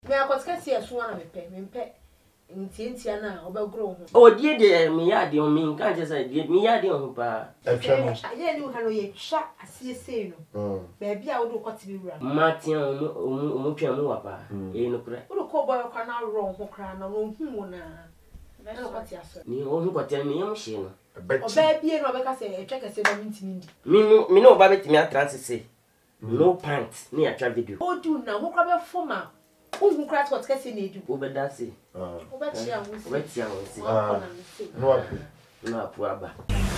Me akotka see so na me pe ntia na obegro ho o die de me ya de o me nka je say die me ya de ho pa etwe aye ni ha no ye twa asiese no ba bia wo do kwoti be wura matia o twa mu wa pa e no kura wo do ko boy kwa na ro ho kra na no hu na na kwoti aso ni o hu kwoti me yam hye no oba bia no obeka say etwe kese na mintimi ndi me no ba betimi atranse say no pants ni atwa video o du na ho kra be foma o kra to kese na edu o be da say o be tia wo o be tia wo say no apu aba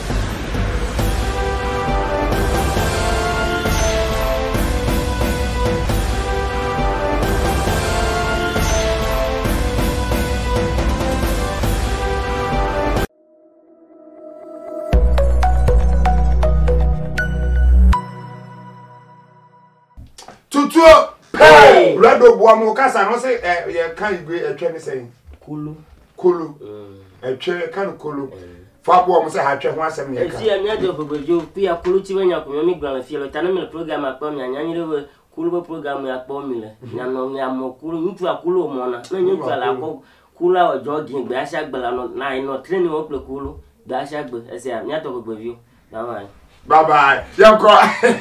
Tutu hey redo boamu kasa no say ye kan igwe etwe ni say kulu etwe kan kulu fa boamu say ha twe ho asem ne ka ezi anya de obojo pia kulu ti wenya ko mi gran fi lo tanu mi program akpa mi anya nyire kulu program akpa mi le nya no mi amo kulu ntu akulu mo na ntu ala ko kula ojo gin gbe asa gbela no na ino training wo ple kulu da asa gbe ese anya to obojo na wa bye bye yanko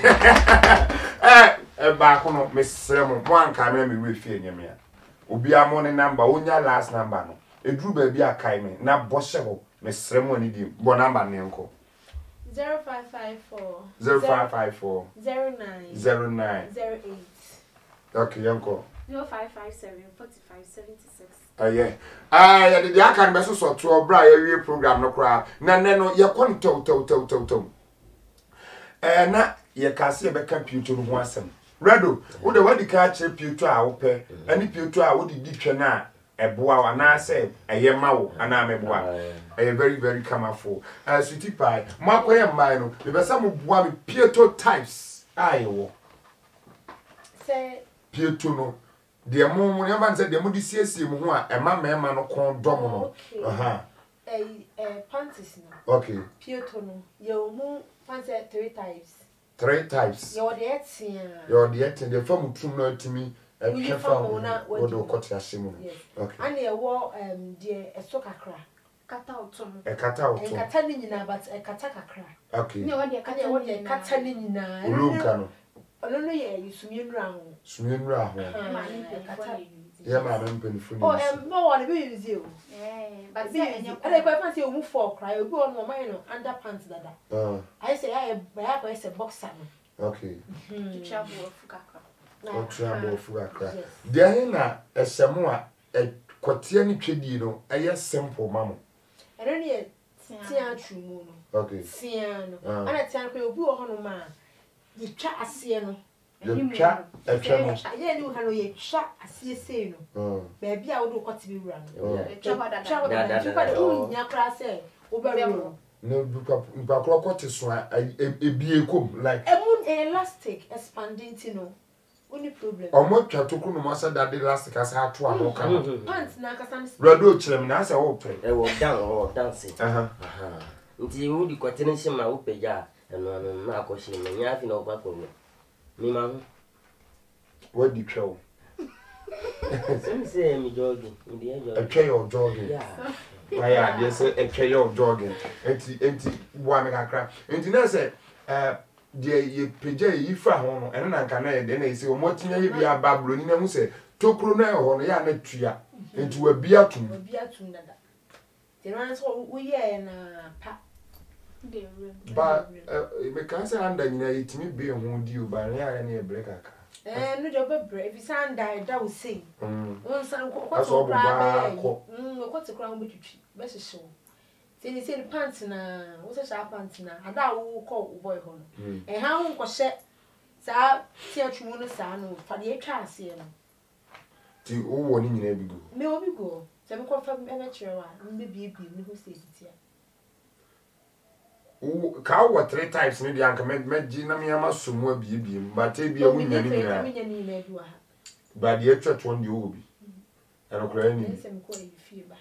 ba ko no mesre mo wan ka me we fie nyame a obi amo ne number onya last number no edru ba bi akai me na boshe ho mesre mo ni di bo number ne nko 0554 09 okay yanko 0557 4576 yeah ya de aka be so to bra ya wie program no kra na ne no ye kon to na ye ka se be ka piuto no ho asem redo wo de wadi ka che piuto a wo pe ani piuto a wo di twa na eboa wa na se eye mawo ana meboa very very colorful sweetie pie makoye mbai no be sa mo boa me piuto types ayewo se piuto no de mo ne ba nse de mo di siesie mo ho a ema mema no kon dom no panties no okay piuto no ye mu fancy 3 types 3 types your etia the form trum no atimi uniform na wodo kwoti asemu okay and ye wo de esokakra kata otom kata ni nyina but kata kakra okay ne wo de kata ni nyina ulunka no ono ye sumienura ho ma ni kata yeah ma mpenifu ni no one be use you but say and I go fancy o mu for cry obi on no man no underpants dada I say I go say boxer no okay travel fukakra travel fukakra there na esemu a kwatia ni twedi no eye simple mamo eno ne tia twumu no okay tia no ana tia ko obi o ho no ma ye twa ase no twa etwa ye ni ha no ye twa ase sei no ba bia wo do kwoti be wura no twa da nya kra se wo be ro no mpa kro kwoti so ebie kom like elastic expanding no only problem omo twa toku no masa da de elastic asa ato ano kan pants na kasa ni redo kirem na asa wo pe e wo dance nti wo di kwoti ne hye ma wo pe ja eno na akohye me nya afi na wo ba ko mi ma what di twa some say me jogging in the edge of your jogging yeah they say a your jogging enti boa me kakra enti na say de ye peja yi fra ho no eno na nka na ye de na isi o motinya ye bia bablo ni na mu say tokro na ho no ya na tua enti wa bia tum dada de no so wo ye na pa ba me kan say anda nyina yitimi be ho di o ba na ya na e break aka no job bre if san die da wo say won san ko so kra ba ko kra mo twitwi be hyehyɛ wo say ni pants na wo say sharp pants na ada wo ko boy ho no ha wo ko hye sa tia twumu no sa no fa de atwa ase no ti wo wo ni nyina bigo me obi go se me ko fa me na kire wa me bie me ho say tia ka wo 3 types ni dia nka me gi na me ama somu abie but e bia mu nya ni nyina ba de atwa twon de wo bi ana kura ni se me ko e fie ba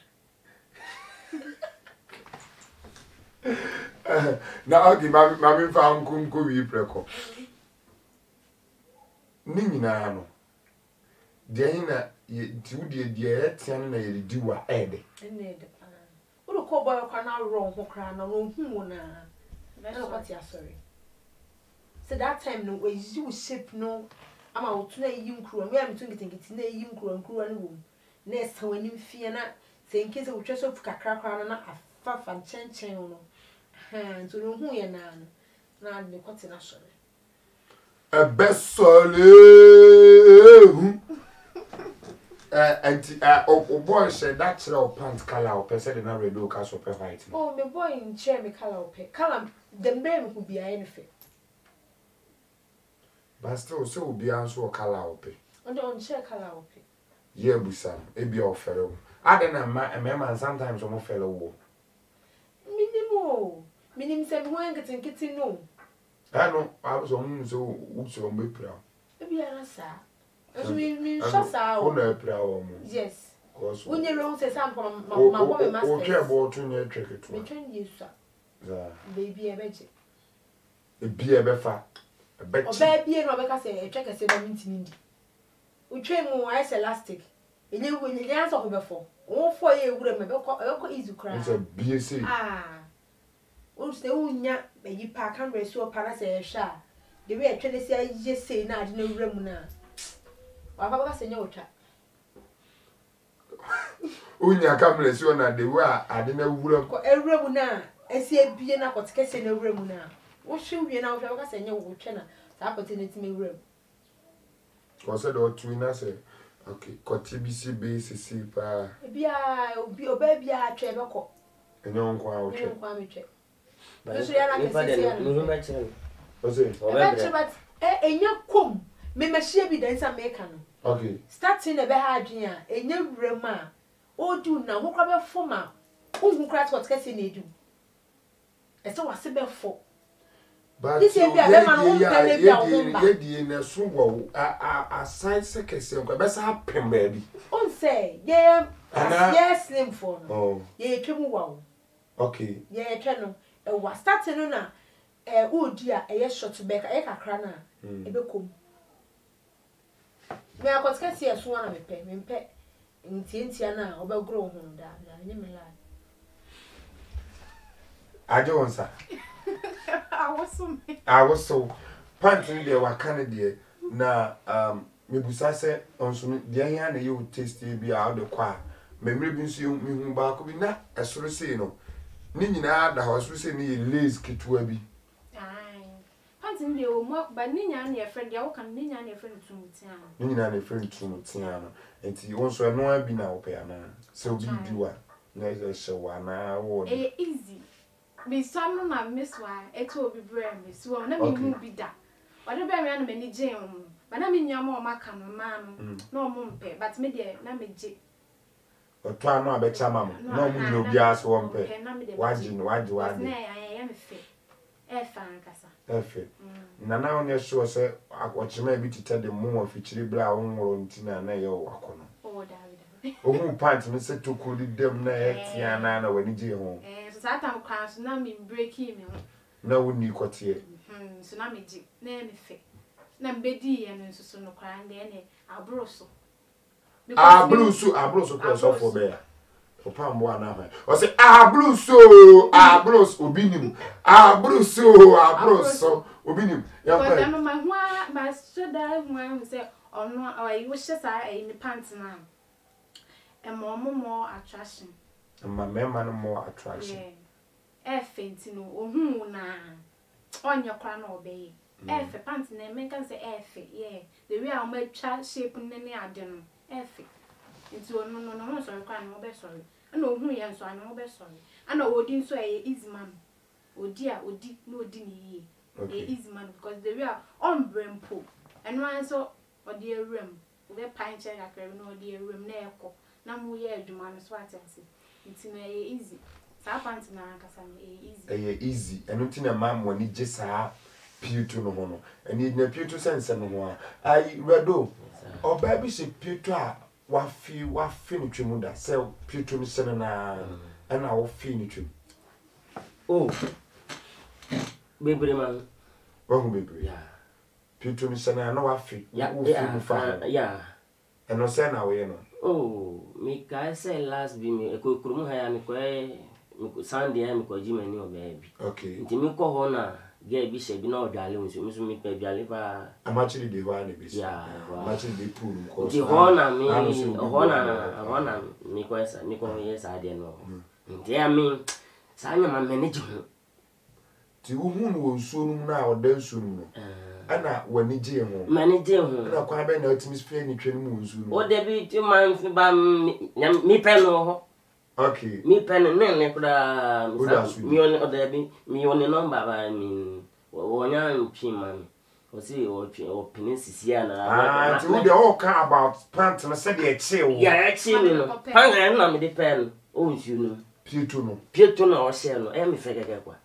na okay mami fa nkunko wi preko ni nyina no de hina you dear tian na ye di wa ede Uru ko boy kwa na wrong ho kra na no hu na na what ya sorry so that time no we use shape no ama otu na yi nkuro me am tun gitingiti na yi nkuro no wo na esa wani mfie na se nke se wotwe so kakra kra na afafa nchenchen no so no hu ye na me kwati na sorry ebesole boy said that your pants color or person na red or cast super white. Oh, my boy in chair me color or color the name would be anything. But still so be answer color or pay. On chair color or pay. Yeah, Busam, it be our fellow. I don't know, man, sometimes I'm a fellow. Minim said one getting kitty no. I know, I was on so who's on me proud. Maybe I answer. As we shut out. Yes. When you don't say something, my woman must okay about 2 years trick it. We train you, sir. Baby, a veggie. A beer befa. A bet. Or baby, and Rebecca say, a check a 17. We train more ice elastic. And you win the answer before. All 4 years would have easy cry. It's a BC. Ah. Who's the unya, baby park and race or parasay sha. The way I try to say, just say, now, no room now. Papa señor. Unya kamle so na de wa ade na wuram. Ko ewuram na esi ebie na kotekese na ewuram na. Wo hwe wie na wo papa señor wo twe na sa opportunity me ewuram. Ko se do tu na se okay, ko TBC BCC pa. Bia obi obabia atwe be ko. Enyo nko a wo twe. Enyo nko a me twe. Yesu ya na kese ya. Muhima chiro. Ose. But enya kom me machine bi dan sa make no. Okay. Starting na be ha adwen a enya wuram a odu na wo kwa be foma. Unhu kra to kese na edu. Ese wase be fo. But this year be a man won pele bia wo mba. Ye di na so wo a size kese nko be sa pem ba bi. On say ye yes slim for no. Oh. Ye twemu wa wo. Okay. Ye twa no e wa starting no na odi a ye short back e kakra na e be kom. Me akotka si eso na me pe ntientia na obegro ho da nye me la ajo wonsa I was so panting there wa Canada na me busa se onso de ahia na you taste bi a de kwa memre bi nso me hu ba ko bi na esoro sei no ni nyina da ho esoro sei ni lace kitwa bi Ndio mo ba ninya na your friend ya wo kan ninya na your friend tumutia no ninya na your friend tumutia no enti won so no abi na wo pe ana se obi diwa na e se wa na wo easy me some na miss wa eto obi brand me so na me hu bi da wade be me na me ni je ba na me nya mo maka no ma no na o mo mpe but me de na me je o to anu abecha ma mo na o mu ni obi aso wo mpe waji na ya me fe kasa efe na onye sure say akwachima bi tete de mu afichiri bra onworo ntina na ye wakono David ohu pant me se tokuri dem na etia na wani je ho so satam kwa so na me break me na woni kotie so na me ji na me fe na mbedi ye no so no kwa nde ne abroso kwa so for be Opa mbo ana ha. O say abruso obinim. Abruso obinim. Ya kwa. Because my hwa my shoda hwa say ono o hye sa ni pants na. More attraction. My mema no more attraction. Fenti no ohun na. Onye kwa na obeye. Efe pants na men kan say efe. Yeah. The way I make shape ne ade no. Efe. It's no sorry kwa no be sorry. Ana ohun ye nso ana be sorry. Ana odi nso easy man. Odi no odi ni ye. Easy man because the way on brempo. And one so odi ewrem. We pine chair akere no odi ewrem na ekọ. Na mu ye adwuma no so atase. It's no easy. Sa pant na kasa easy. Easy. Eno ti na mam woni je sa piutu no ho no. Eni na piutu sense no ho a. Ai redo. Oba bi se piutu a wafi ni twemu da se piutu ni sene na ana wo fi ni twemu. Oh. Bebre man. Wahu bebre. Yeah. Piutu ni sene na wafi. Yeah. Yeah. And no say now we no. Oh, me ka say last be me ko kurum ha ya me ko Sunday me ko jima ni obaby. Okay. Nti me ko ho na ge bi she bi na odwale nso me pe dwale ba. I'm actually the one be. Yeah. I'm actually the pool ko. Nti ho na me ho na me ko esa me ko yes ade no. Nti ya me sa anya ma manage ho. Ti wo hu no nsuo no na oda nsuo no. Ana wani je ho. Manage ho. Na kwa be na ultimate spray ni twa mu nsuo no. O de bi ti man fi ba me pe no ho. Okay. Me pen ne kura mi on odebi mi on number ba mi wonya ntwi man o si o pin sisia na so they all care about plant na say dey chill. Yeah, chill no. Panga na me de pen o nsu no. Pieto na o share no. Me fege kwa.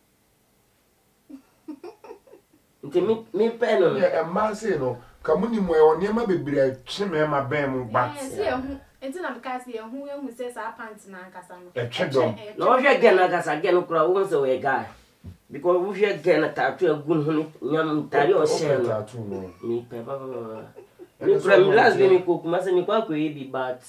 Nti mi pen no. Yeah, man say no. Kamuni mo e onema bebire twe me ma ben mu bat. Enti na because ye hu say sa pants na akasa no. E twedom. No hwe gen akasa gen kura wo nse we guy. Because we hwe gen tattoo agun hu nyam tari o share no. Mi pe ba. Mi from last day mi ko kuma se mi kwa ko e bi but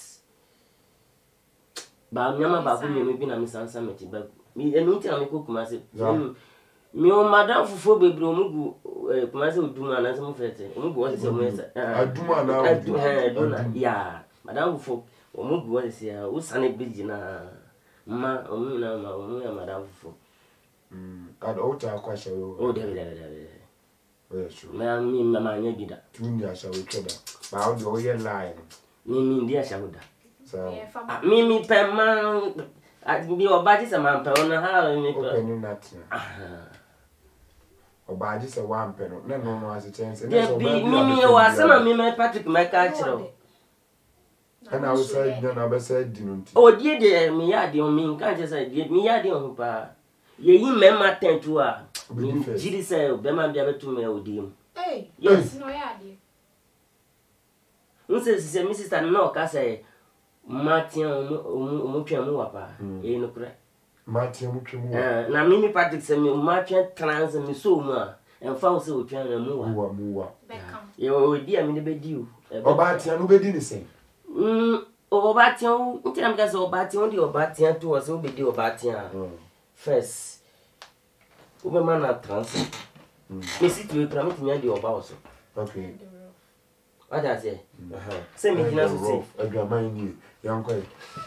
ba nyama ba ko mi bi na mi sansa meti ba. Mi enu ti na mi ko kuma se. Mi o madam fufu bebre omugu kuma se oduma na se mu fete. Omugu o se mu esa. Aduma na aduma. Yeah. Madam fufu omugu o se ya o sane biji na ma omu na ma omu ya madam fufu. Ada o ta kwasha yo. O de. Oh sure. Ma mi mama nya bida. Tuni asha we tweda. Ba o de o ye line. Mi ndi asha woda. So mi pe ma bi obaji se ma pe ona ha mi pe. Open you not. Obaji se wa mpe no. Na no as chance. Mi wa se na mi me Patrick me ka chiro. And I was saying no be said dinunti. O die de mi ya de mi nka je say mi ya de ho pa. Ye yi mema tentu a. Jiri say be ma bia betu me odim. Yes. No ya de. Nse se mi sister no ka say Martin omu twa mu wapa. E no kura. Martin mu twa mu. Na mi Patrick say mi Martin trans mi so mu a. Emfa wo say o twa na mu wa. Mu wa. Ye o di a mi de be di o. Obatia no be di ni say. Obatia nti na mi ka say obatia on di obatia to o say o be di obatia. First. Ube mana trans. Me sit we pra me tinya di oba also. Okay. What I say? Say me kina so say. Adwama ni yanko.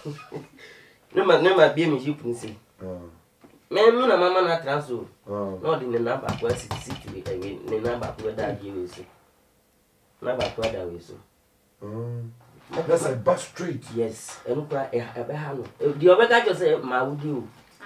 Nema bia me jipu nsi. Me na mama na trans o. No di ne number kwa sit we ne number kwa da gi we so. Number kwa da we so. That's a bus street. Yes. Enu kwa e be ha no. Di obeka jo say ma wudi o.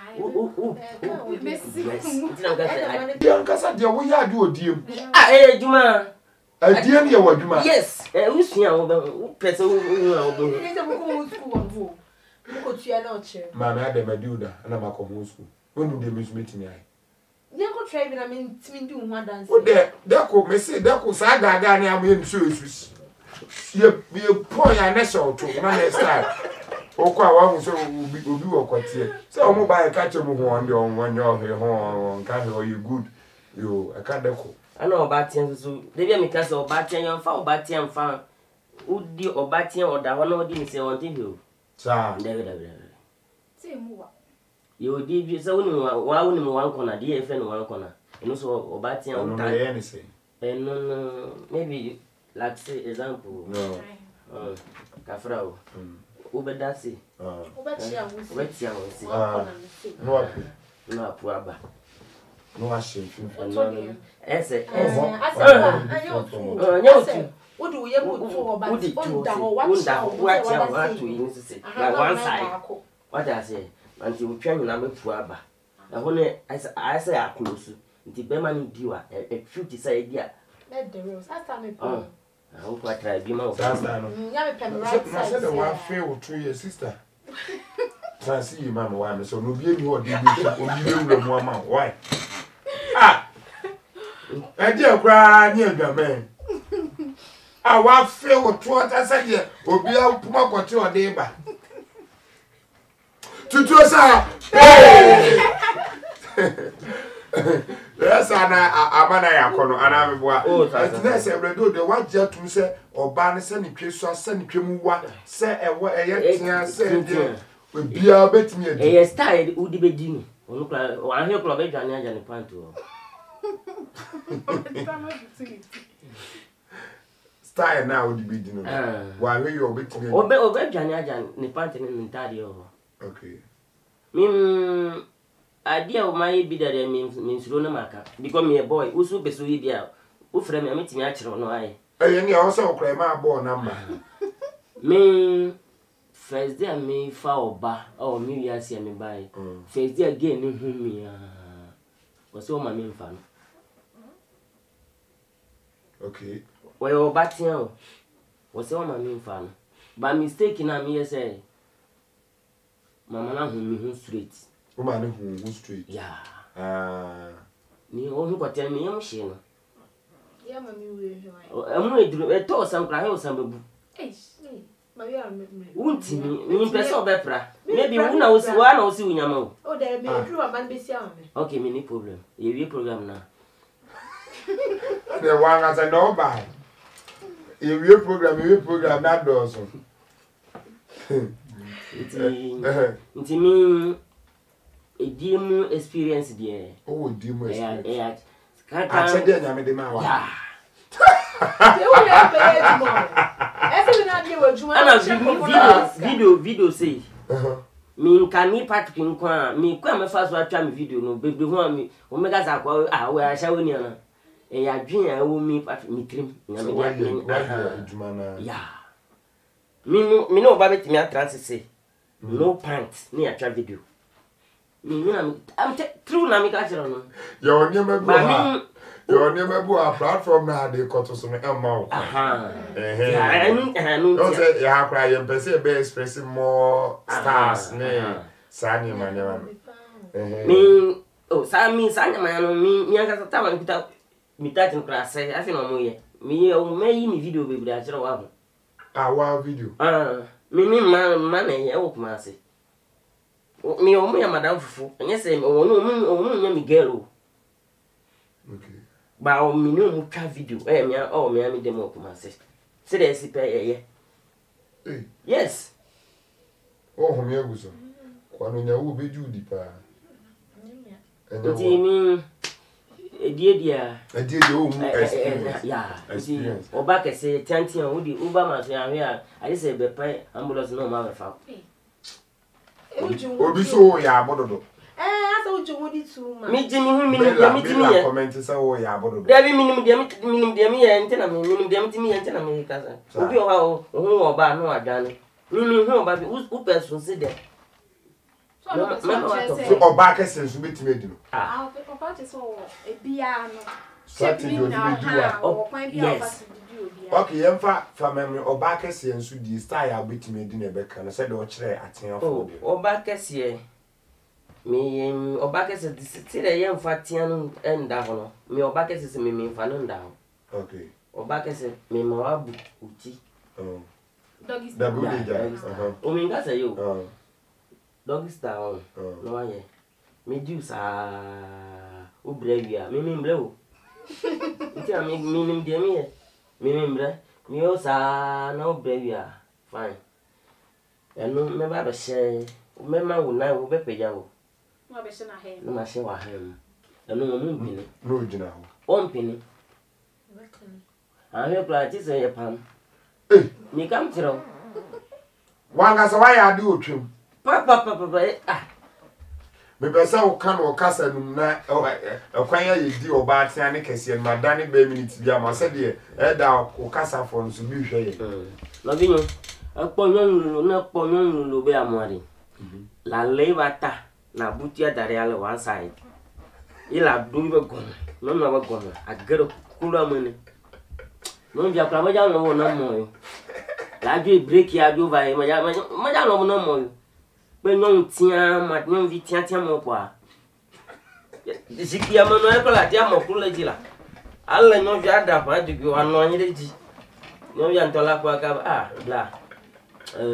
Kasa dia wo ya de odiem. Juma. Adiem ye wadwuma. Yes. Usua wo be pese wo wo. Ni se mo ko school wo. Mo ko tua na o che. Ma na de maduda na ma ko school. Wonu de meet me ai. Ye ko try bi na me ntimi ndi ho dance. O de ko me say de ko sa gaga na am ye nsu esu. Ye po ya na show to na next time. Okwa wa hu so obi wo kwatie se o mo ba ka che mo ho on de on wanye o he ho nka he o you good yo aka de ko ana obatien so de bia mi ka se obatien yan fa obatien fa udi obatien oda ho na odi mi se on ti ho cha de se mu wa yo di bi se woni wa woni mo wan kona di e fe no wan kona eno so obatien o ta ye ni se no maybe like say example no kafra o Ubedasi. Ubetia wusi. No apuaba. No ashe. Ese. Odu ye mutu oba. Watu yin sisi. Like one side. What I say? Anti utwa nyina mepuaba. Na hone I say aklosu. Nti bema ni diwa. E fruit say dia. Let the rose. Asta me I hope I try be my that's no. Yeah, me pen right side. I said the one fail to your sister. Try see you mama why me so no be any what dey be obi mu ama why? E dey kra ni adwaman. Wa fail to I said ye obi a puma kwoti o dey ba. Tutu sa. Yes, amana ya kono ana meboa. Oh, Tina se bredo de waje tum se oba ne se ne tweso se ne twemu se ewo eye tia se de bia betimi adi. Eye style udi bedi ni. Onu kla o ahwe kla be dwane aja ne panto. Style na udi bedi no. Wa hwe yo betimi. Obe dwane aja ne panto ne ntade yo. Okay. Idea of my be that means run maka because me a boy who super so idea who frame me meet me actually no I. Any also cry my boy number. Me first day me foul bar or me ya see me buy. First day again me was all my main fan. Okay. Well batting was all my main fan. By mistake na me say mama na me straight. Woman who street. Yeah. Ni o hu kwate me yam hye no. Ya mami we hwan. Amu eduru eto sam kra he osam bebu. Maria me. Unti ni person obepra. Maybe una osi unyama o. Oh there be eduru aban be sia me. Okay, me ni problem. Ye wi program na. The one as I know by. Ye wi program na do so. Nti mi edimu experience there. Oh, edimu experience. Yeah. I said there nyame de ma wa. Yeah. You will have pay tomorrow. Ese we na dey we juma. Ana video say. Me nka mi Patrick nko me kwa me fa so atwa me video no bebre ho me o mega za kwa we ahya woni ana. E ya dwen a wo mi Patrick mi trim nyame de juma na. Yeah. Me no ba betimi atranse say. No pants ni atwa video. I'm true na me ka chiro no. Your name be your name be a platform na dey cut so me emma. No say you have cry you person be express more stars ne sani manya. Me oh sani manya no me anga ta ma kuta mi tatin kra say afi no mo ye. Me o me mi video be bra chiro wa ho. Wa video. Me ni man e wo kuma say. Me o ya madam fufu enye say o no nya mi girl. Okay. Ba o mi no mu twa video me me dem o kuma say. Say dey sipe ye. Yes. Oh ho me aguso. Kwa no nya wo beju di pa. Nti mi edie o mu experience. Yeah. Experience. Oba ke say tantian wo di uba ma so ya hwe a I say be pai ambulance no ma be fa. Obi so ya abododo. Asa uju wodi tu ma. Mi jimi hu mi ye. Comment say o ya abododo. Dabi minimum dia mi ye ntina me minimum dia mi ye ntina me kasa. Obi o ha o hu oba no adwane. Mi hu oba bi u person se de. So oba ke sensu betime di no. Oba te so ebia no. Strategy o di wa. Yes. Okay, yemfa fa memory oba ke sensu di style ya betime di na be kan se de o kire aten afọ. Oba kese me oba kese ti de yemfa tian no enda ho no. Me oba kese se me fa no nda ho. Okay. Oba kese me ma wabu uti. Doggy style. O me ngasa yo. Doggy style. No aye. Me juice o brevia. Me mbre o. Nti a me nim de me ye. Me mbre. Me o sa na o brevia. Fine. Eno me ba be she. Me ma wo na wo be peja wo. No be she na he. No ma she wa he. Eno mo mu pini. No jina ho. On pini. A he plati se ye pam. Me kam tiro. Wanga so wa ya de otwem. Pa. Me pesa o kan o kasa num na kwan ya yedi oba atia ne kese ma da ne be minute bia ma se de da o kasa fo nso bi hwe ye. No bi no. Apo nyon lo be amari. La levata na butia dare ale one side. Ila dumbe gon. No na ba gon. Agero kula mene. No bia kwa maja no na moyo. La ju break ya ju vai maja no na moyo. Be nyon tia ma nyon vi tia mo kwa. Jiki ya mano e kola tia mo kula jila. Alla nyon vi ada pa ju anu anyire ji. Nyon vi antola kwa ka bla.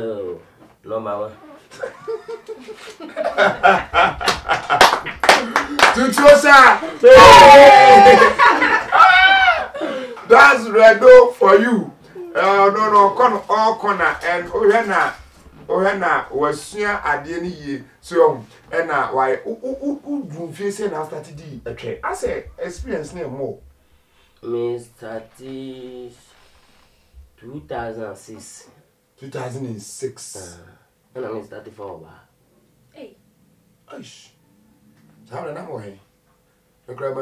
Number one. Tutuosa. That's redo for you. No, corner all corner and Ohena was seen at the end so and now why do facing after TD? Okay, I say experience name more. Me started 2006. 2006. And I started for a while. Hey. Aish. How the number hey? The crab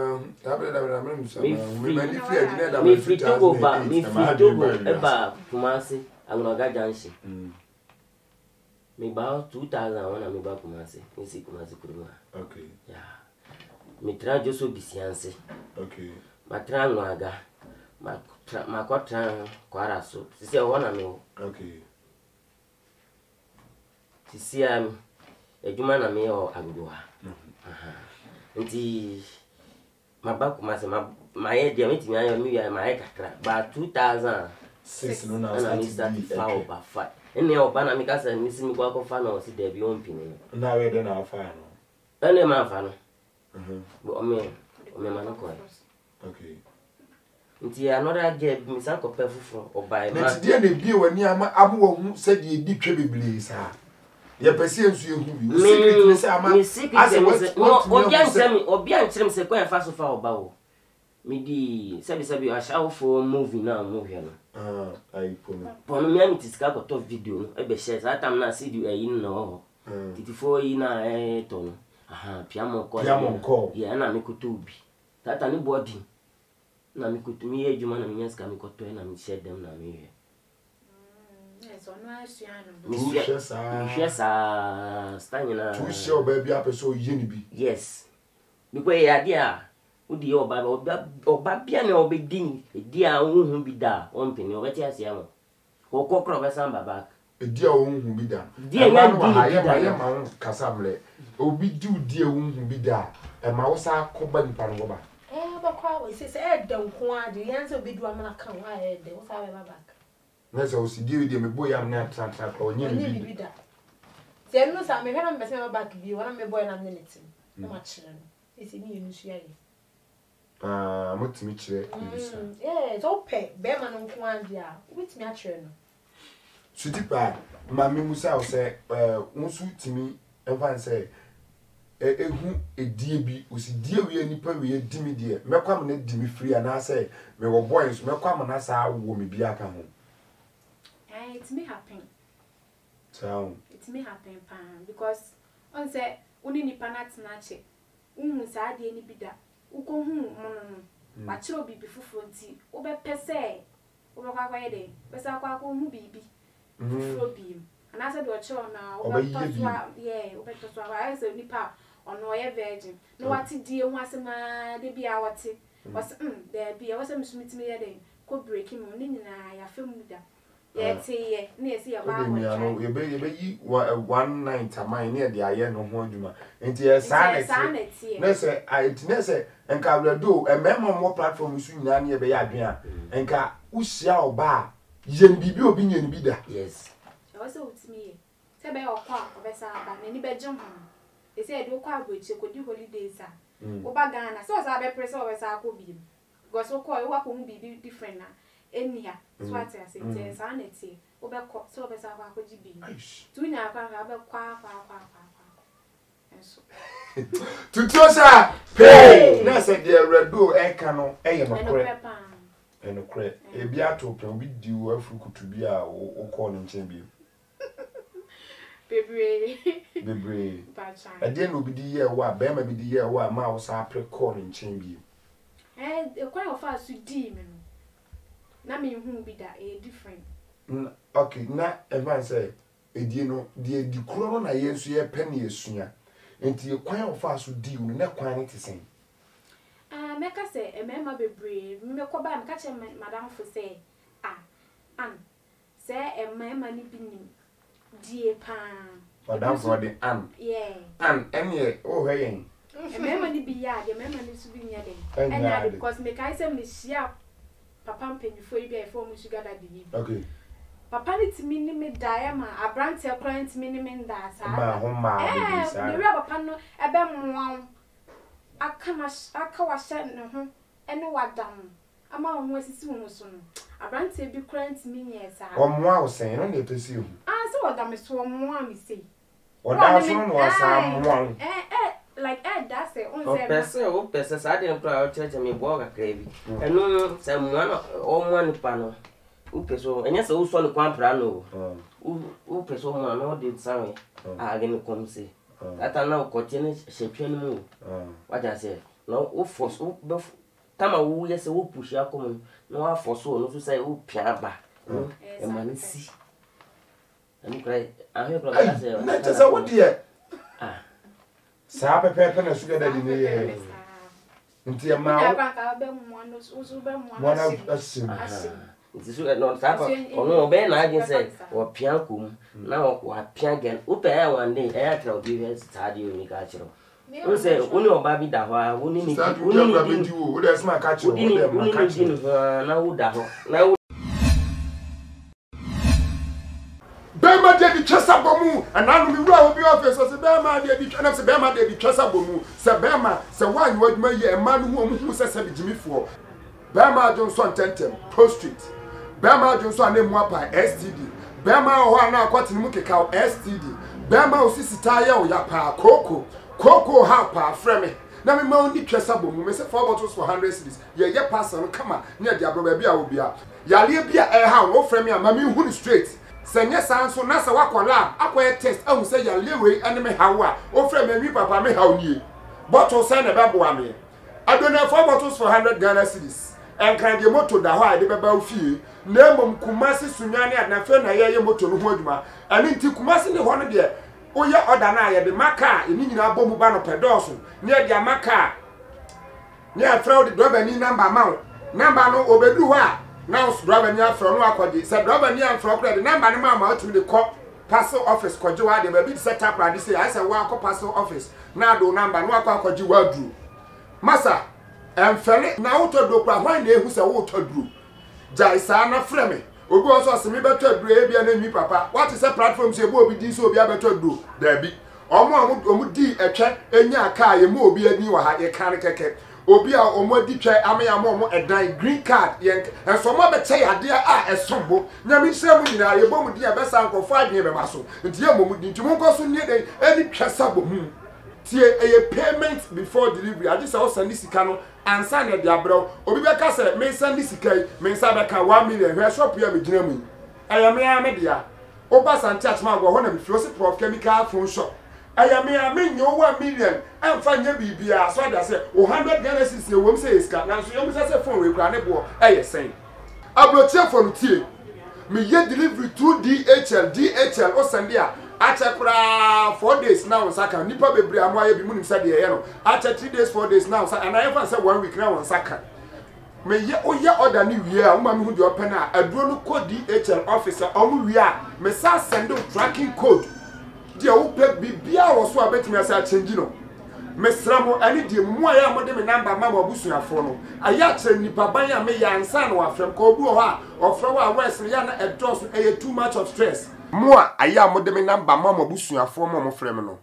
me free to go back. Me free to go back to Kumasi. I'm gonna go Junction. Me about 2001 and me back Kumasi. Me see Kumasi Kuruma. Okay. Yeah. Me try just so bisianse. Okay. Ma try Nwaga. Ma ko try Kwara so. Sisi I wanna know. Okay. Sisi ejuma na me o Agro.Enwii. Nti my back my head there meeting my head but 2006 no now and I started foul over 5 and now bana me kasa me see me go akọ na o si there be on pin now we dey na fa no and man fa no but o me man ko okay nti another girl me san ko perfufo o buy ma nti dey na bi wani amo hu se dey di twa beble sa ye pese ensu ehu bi secret say ama as obi an kyerem se kwa fa so fa oba wo me di sabi a show for movie na movie no ai pono me am tiska ko to video no e be share that time na see di ayin no titifo yi na to no piamo ko ye na me ko to bi that ani body na me ko to me ejuma na me nyaska me ko to na me share dem na me so no asiano Michesa stanyina to show baby up so yeni bi yes because ya dia udi oba bia na obedin dia ohun bi da on pini obeti asia mo kokokro be san baba dia ohun bi da dia na di ya ma kasamle obi dia ohun bi da e ma wo sa ko ba ni paro ba ba kwa we say da nko ade yanse obedu amana kan wa de wo sa be baba nese o si di me boy am na tra ko nyi bi da se no sa me hwana mbese baba back bi wona me boy na minute no ma kire no ese mi yenu su yaye motimi kire so pe be ma no nko ade a witimi a kire no suti pa ma me musa o se unsu timi enfa se ehu edie bi o si die wi nipa wi dimi die mekwa me na dimi free ana se me wo boys mekwa me na sa wo me bi aka ho it's me happen. So it's me happen because on say uni ni panat nache sa de ni bida uko hu mono no ba kire obi fufuro nti wo be pese wo be kwakwa yede be sa kwa ko hu bibi fufuro bi ana se do kire na wo be toswa wo be toswa ba se nipa ono ye virgin no wati die hu asema de bia wati was there bia was msumitimi yede ko break him ni nyina ya femu da ye na esi ya ba wo ye be yi one night amai na de aye no ho adwuma enti ye sanity na se it na se enka wredo emema mo platform su nyina na ye be ya adwen a enka usia oba yen bibi obi nyen bi da yes so was utimi ye se be okwa obesa aba na ni be jom ho esi e do kwa agbochi ko di holidays a wo ba Ghana so sa be press obesa akọ bi go so ko wa ko hu bibi different na enia so ati ase sanity obekọ so obesa akọ jibi tu nya akọ abekọ eso tutuosa pe na se de redo eka no eye no kore eno kore e bi atopɛ obi di wo afrukutu bi a wo kɔ no nkyɛn bi bebre ade no obi di ye wa be ma bi di ye wa ma wo sa pre kɔ no nkyɛn bi e kwa ofa su di me no na me hu bi da e different okay na evan say edie no die di kuro no na yesu ye pɛ ne yesua enti kwan ofa so di wo na kwan ne tesen meka se emema bebre me ko ba me ka che madam fo say an se emema ni binim die pa madam for the an enye o heyen emema ni bi ya de emema ni su bi nya de enya because me kai se me shia papa mpanyifo yi bia efo mu sugar daddy yi okay papa ni timi ni me dae ma abrante client mi ni me nda sa ma ho ma me wi papa no ebe mwan aka washa ne ho ene wadam ama ho asisi wo so no abrante bi current menyesa omoa wo sen no na pesi hu so wadam so omoa mi sei oda so no wasa moa like that's it on o pese sa de pra o church me bo ga krebi enu se moa o moa ni pa no o peso enya se o so ni kwa pra no o peso moa no de sanwe a ge ni kom se ata na ko tiene shepwe ni mu waja se no o force o be tama wo ye se wo push akom no wa force o no so say o pia ba e manisi enu krai a he pro ga se na te se wo de sa pepe na sugar daddy ni ye nti ma ya kwa ka be mo no so be mo asim nti so no sa pa ono be na agin se wo pia kum na wo pia gen o pe ya one day e atra obi he stadi o ni ka chiro o se oni oba bi da ho a oni ni o de sma ka chiro o de ma ka chiro na wo da ho na Bema de di chesa bomu ananu mi wura obi office so se bema de di chesa se bema de di chesa bomu se bema se wan waduma ye ema no hu se se bijimifo bema Johnson tentem prostrate bema Johnson anemu apa STD bema ho ana akwatini mu keka STD bema osisita ye o ya pa koko ha pa frame na me ma oni chesa bomu me se 4 bottles for 100 cedis ye parcel kama ne de abro ba bia obia yale bia e ha no frame ama me hu ni straight senye sanso na se wakola akoye test ahu se ya lewe ene me hawa o frɛ me wi papa me haw nie bottle say na bebo ame adona 4 bottles for 100 Ghana cedis enkran de moto da ho a de beba ofie na emom kumasi sunwane adna fe na ye moto no ho adwuma ani nti kumasi ne ho no de oye order na ye de maka eni nyina bomu ba no pedoso ne de maka ne afrɛ de driver ni number no obedu ho a now driver near from no akodi said driver near from the number ma to the call parcel office kwaji wa de be set up and say I say wa call parcel office na do number no akodi wa dru masa emfele na auto do kwa hwan na ehu se wo to dru jai sa na frame obi oso se me beto dru e bia na nwi papa what is a platform se bo obi di so obi abeto dru da bi omo di etwe enya aka ye mo obi ani wa ha ye kan keke obi a omodi twa ameyamo edan green card yen ensomo be che ade a esombo nyame nsem nyina ye bomu di abesa nkofo adwen be baso nti ye momu di nti monkoso nie den eni twasa bomu tie eye payment before delivery ade se o send sika no ansa na de abro obi be ka se me send sika me nsa be ka 1 million hwe shop ya me gina mu aya me dia o ba san church ma go ho na me fiosi twiter.Chemikals phone shop aya me nyo 1 million amfa nya bibia so da se 100 Ghana cedis wom se iska na so yom se phone we kra ne bo sen abroche for tie me ye delivery to DHL o send dia acha kra 4 days now saka nipa bebre amo aye bi munim se de ye no acha 3 days 4 days now and I even say 1 week now saka me ye o ye order ni wie a uma me hu de open a aduro no code DHL officer omu wie a me sa send tracking code dia wo pe bibia wo so abetimi asa change no mesramo ani die mu aya mo de me number ma mo busuafo no aya kire nipa ban a me ya ansa no afrem ko obu ho a ofre wa west ya na Dross too much of stress mo aya mo de me number ma mo busuafo mo frem no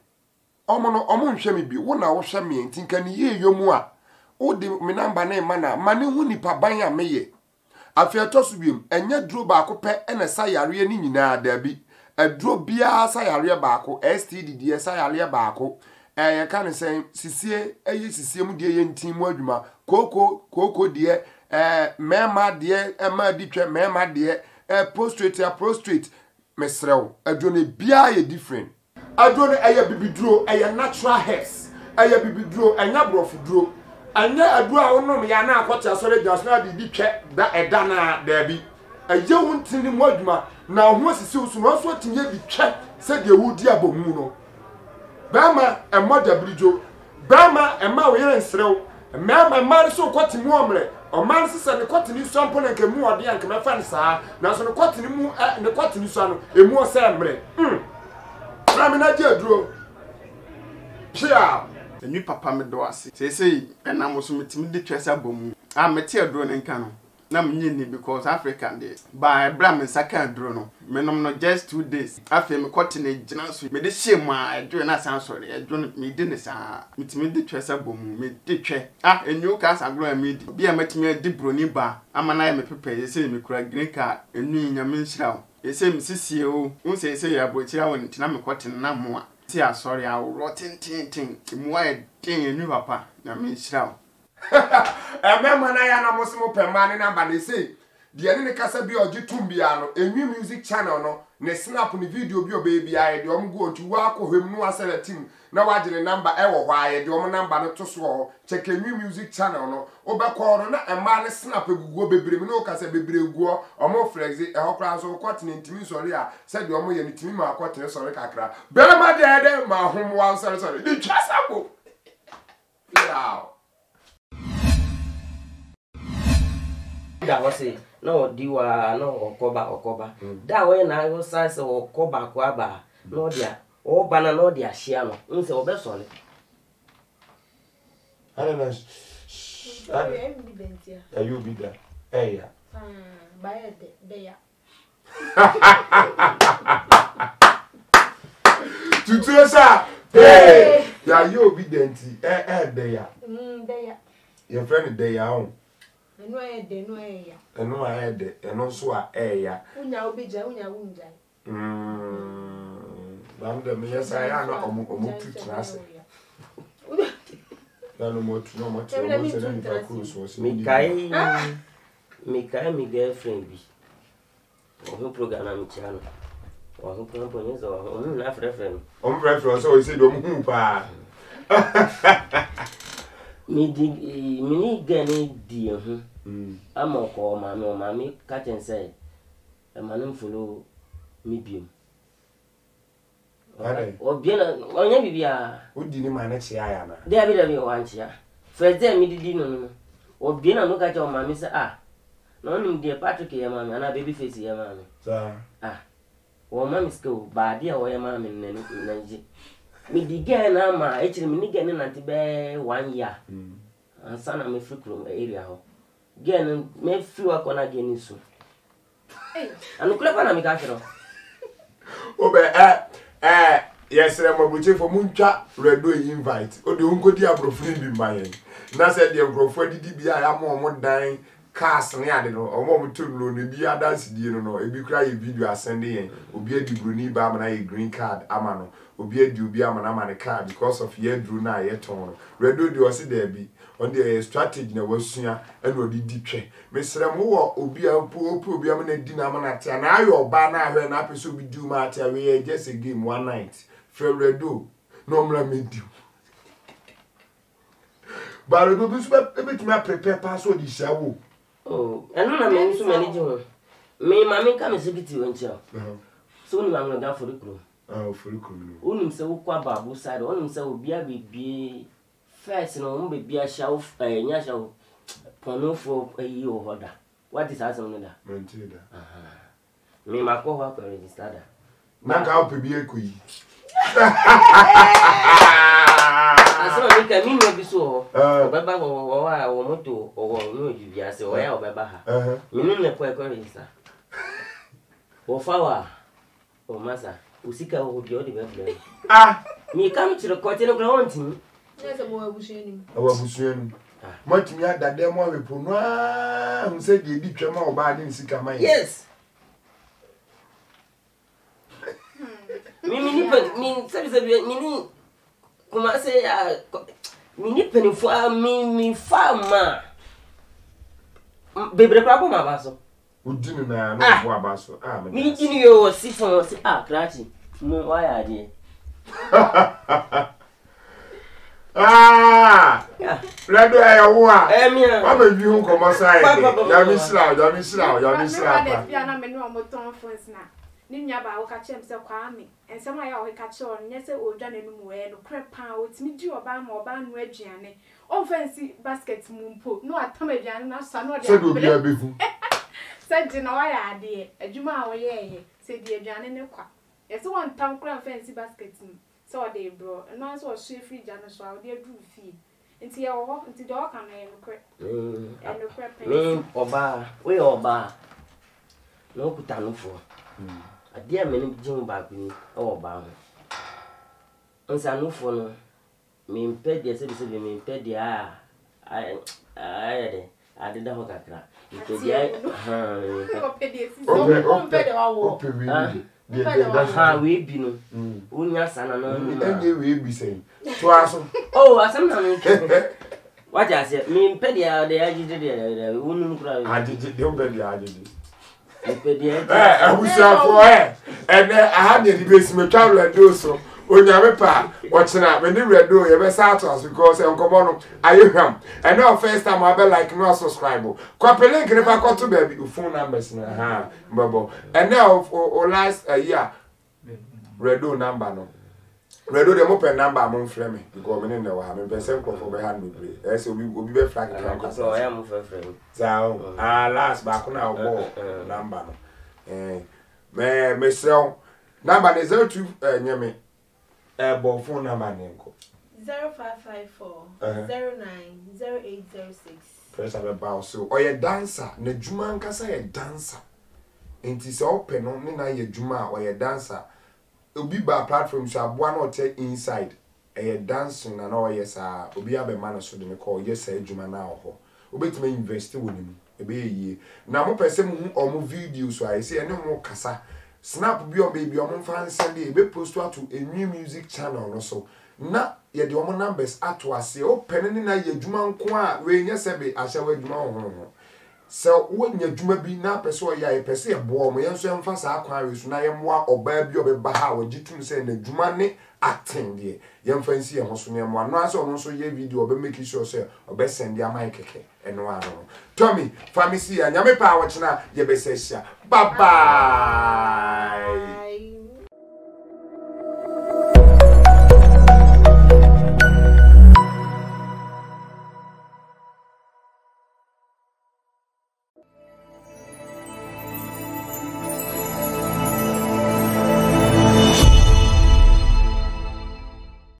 omo nhwe me bi wo na wo hwe me ntinka ni ye yomu a wo de me number na ma na ma ne hu nipa ban a me ye afia to so biem enye duro ba ko pe ena sa yare ni nyina da bi aduro bia sa yare ba ko STD die sa yare ba ko ye kan say sisie eyi sisie mu die ye ntin mu adwuma koko die mema die ema ditwe mema die prostrate mesrew aduro ne bia ye different aduro ne eye bibiduro eye natural hairs eye bibiduro enya brofu duro anya aduro a wonom ya na akwata sore jasna di ditwe da edana da bi eye wuntini mu adwuma na ho asisi usu no so tinye ditwe se de wudi abomu no bama emoda brijo bama ema we yen srew mama mari so kwati mu omre o man se ne kwati ni so ampo na nke mu ode anke me fan saa na so ne kwati ni mu ne kwati ni so no emu o se mre rami na je aduro pia eni papa me do ase sei enam so metimi de twesa bomu a meti aduro ne nka no na mnyini because African day by bram second draw no menom no just 2 days after me cotton ejina so me de shame a do na san sorry e do me de ne sa mitimi de twesa bom me de twe enyu ka sa glo me di bia matimi di broni ba amana me pepe ye se me kura green card enyu nyame nhira ye se me sisie o unse se ya brochira won tina me cotton na mo a ti asori a rotten tin mu a den enyu papa na me nhira Emema na ya na mosimo pemane na ba ne say de ene ne kasa bi oji tumbia no enwi music channel no ne snap ne video bi obaby aye de omgo ontu wa akohwem no aseletim na wagire number e wo hwa aye de om number no to so check enwi music channel no obekọ no na ema ne snap eguguo bebre mi no kasa bebre eguo omo flex e hokra so kwatene ntimi sori a se de omo ye ntimi ma kwatene sori kakra bema de ma hom wan sori de twasabo wow. Da wose no diwa no okoba da we na go size okoba ko aba no dia o bana no dia hia no nse obesole Ana you be there ya By de ya tutu sa hey ya you obedient de ya your friend de ya on eno de no ya eno de eno so a ya unya obija unya wunja bamda me yesa ya na omu tutrase na no mo tu no mo tu mo se na pa cruise so mi girlfriend bi o program na mi chano o program ni so o na friend so say do mu pa mini gani di ama ko mami ka chen say e manum follow mi biom o bien onya bibia o di ni ma na chia ya na de bi o anchia first day mi di no o bien no ka che o mami say no nim de Patrick ya mami ana baby face ya mami sa o mami sko ba dia o ya mami na ji mi di gani na ma e chiri mi ni gani na ti be 1 year ansana me free from area ho gani me free wa kona gani so anu kula pana mi ka chiro o be yes mabuche for muntwa redo invite o de unkodi abrofri bi mayen na se de abrofo didi bia ya mo dan cars ne ade no omo mo tunu no bi adansi die no ebi kra ye video asende yen obi adi broni ba ama na ye green card ama no obi adi obi ama na ma card because of ye dru na ye ton redo de o se de bi on the strategy na wasua eno didi twe mesrem wo obi ampo obi am na di na ama na tia na ayo ba na ahwe na apeso bi du ma tia we just a game one night for redo no mra medi ba redo bi so be tuma prepare pass o di shawo eno na me so mani ji ho me mami ka me security won chia so ni ma nga for ikro for ikro no unim se wo kwa babu side unim se obi a bibie first no mo be bia sha nya sha pono fo yi o hoda what is asem no da mentida me makọ ho akọ register da na ka o pe bi ekoyi asọ mi ka mi no bi so o baba o wa o moto o no ju bia se o ya o baba ha mi no ne ko register o fawa o masa usika o bi o de be mi kam chiro ko teno gro onti Yes, I'm abusuani. Abusuani. Matimi adade mo awepo no a hu se de di twema oba de nsika man. Yes. Mi kuma se mi penifo mi fama. Bebre kwa bo ma baso. Udini na no bo abaso. Mi jini yo sifon si krachi. Mo wa ya de. Redo e wo a. Mia. Wa be bi hu komo sai. Ya mi sra. Na bia na me no mo ton phones na. Ni nya ba wo ka chem se kwa me. Ensem aya wo ka che on nye se odwa na num we no krepa o timi di oba ma oba no aduane. On fancy basket mu mpo. No atam aduane na sa no de. Se do bia be hu. Se di na wa ya ade. Adwuma a wo ye se di aduane ne kwa. Yese won tam kra fancy basket mu. So they bro and once was free jana so I would do fee. Nti ya wo nti do ka na no kre. No kre pen. Me oba, we oba. No kutanufo. Ade a me ne gye ba ku ni oba ho. Nsa nufo no me mpɛ de se me mpɛ de de ade da ho kakra. Mpɛ de mpɛ de wa wo. We be no. Unya sana no. Enye we be say. To aso. Oh, asem na me. What I say, me mpɛ de agide de unun kura. Agide de mpɛ de agide. Mpɛ de abusiafo ene aha de be me travel do so. Onyame pa watchna when the redo you be start us because enkomo no ayehwam and now first time I be like no subscribe copy link ne ba to baby phone numbers na ha mbabo and now last year redo number no redo dem open number mo frame me because me ne wa me person ko be hand me e say obi be flag account so I am frame so last back na obo number no me sell number is 02 nyame bon phone number nenko 0554 090806 press about so or your dancer na juma nkasa ye dancer enti se open no ne na ye juma or your dancer obi ba platform so aboa na ote inside ye dancing na na yes obi abema no so de me call yes juma na ho obetime invest wonimu ebe ye na mo pese mu o video so I say ene mo kasa snap bi o baby o mo fan send e be post to a new music channel no so na ye de o numbers ato ase o pen ni na ye dwuma nko a we nya sebe ahya wa dwuma ho so wo nya dwuma bi na pese o ya e pese e bo mo ye nso emfa sa akwa we so na ye moa oba bi o be ba ha o gitum se na dwuma ne attend ye ye mfa nsi ye ho so ne mo no ase o nso ye video o be make sure say o be send ya mic keke eno ano Tommy famisi ya nyame pa wo chena ye be se hia bye bye